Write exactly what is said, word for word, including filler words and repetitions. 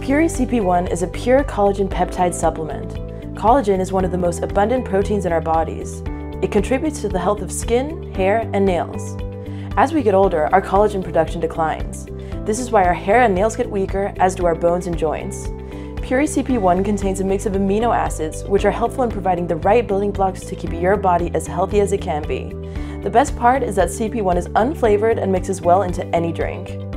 Puori C P one is a pure collagen peptide supplement. Collagen is one of the most abundant proteins in our bodies. It contributes to the health of skin, hair, and nails. As we get older, our collagen production declines. This is why our hair and nails get weaker, as do our bones and joints. Puori C P one contains a mix of amino acids, which are helpful in providing the right building blocks to keep your body as healthy as it can be. The best part is that C P one is unflavored and mixes well into any drink.